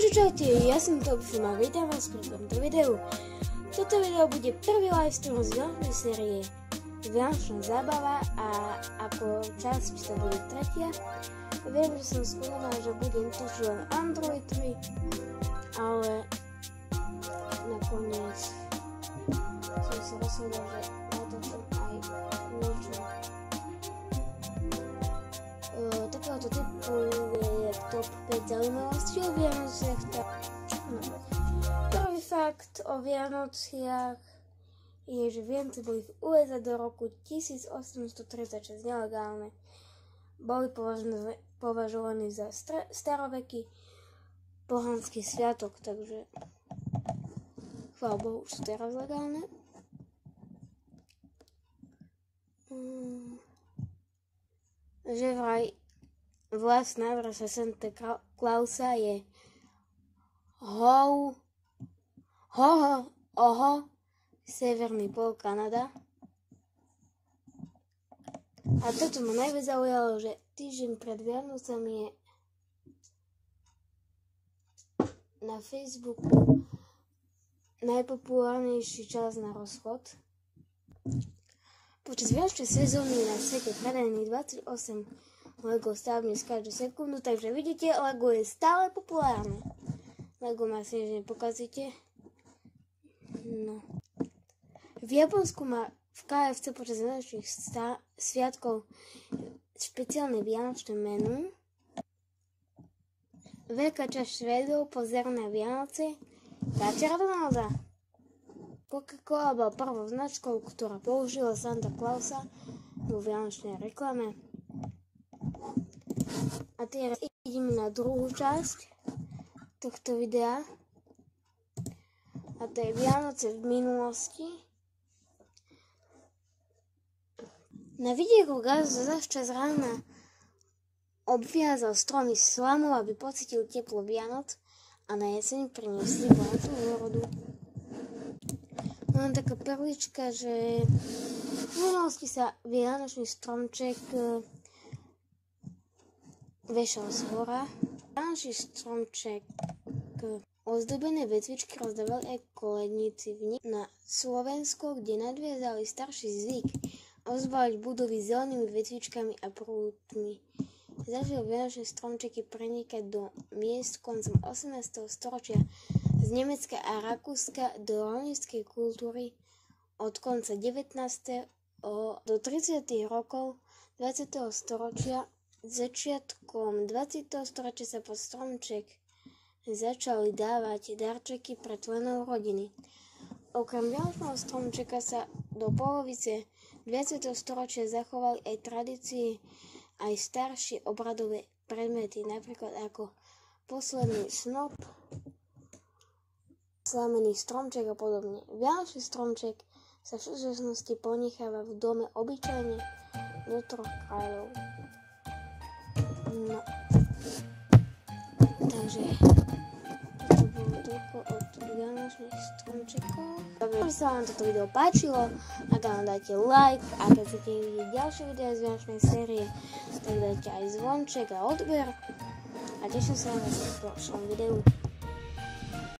Čaute, ja som Topfum a vítam vás pri tomto videu. Toto video bude prvý livestream z veľkej série Vianočná zábava a ako časť to bude tretia. Viem, že som spomínal, že budem točiť len Android 3, ale nakoniec som sa rozhodol, že natočím aj niečo takéhoto typu je top 5 zaujímavostí o Vianociach. Prvý fakt o Vianociach je, že Vianoce boli v USA do roku 1836 nelegálne. Boli považovaní za staroveký pohanský sviatok, takže chvála Bohu, už sú teraz legálne. Že vraj vlastná vrasa Santa Clausa je Severný pol Kanada. A toto ma najviac zaujalo, že týždeň pred Vianocami je na Facebooku najpopulárnejší čas na rozchod. Počas vianočnej sezóny je na svete predaných 28 Lego stavební z každú sekundu, takže vidíte, Lego je stále populárne. Lego ma si než nepokazíte. No. V Japonsku má v KFC počas vianočných sviatkov špeciálne vianočné menu. Veľká časť Švédov pozerá na Vianoce. Dáte Ronalda? Coca-Cola bola prvou značkou, ktorá použila Santa Clausa vo vianočnej reklame. A teraz ideme na druhú časť tohto videa. A to je Vianoce v minulosti. Na vidieku Gaz začas rána obviazal stromy slamov, aby pocítil teplo Vianoc a na jeseň priniesli bohatú úrodu. Mám taká perlička, že v minulosti sa vianočný stromček vešal z hora. Vianočný stromček ozdobené vetvičky rozdávali aj koledníci na Slovensku, kde nadviazali starší zvyk ozbaliť budovy zelenými vetvičkami a prútmi. Začali vianočné stromčeky prenikať do miest koncom 18. storočia z Nemecka a Rakúska do rolníckej kultúry od konca 19. do 30. rokov 20. storočia. Začiatkom 20. storočia sa pod stromček začali dávať darčeky pre členov rodiny. Okrem vianočného stromčeka sa do polovice 20. storočia zachovali aj tradície, aj staršie obradové predmety, napríklad ako posledný snop, slamený stromček a podobne. Vianočný stromček sa v súčasnosti ponecháva v dome obyčajne do 3 kráľov. No. Takže toto bolo toľko od vianočných stromčekov. Ak sa vám toto video páčilo, na kanál dajte like a keď chcete vidieť ďalšie videá z vianočnej série, tak dajte aj zvonček a odber a teším sa na vás v ďalšom videu.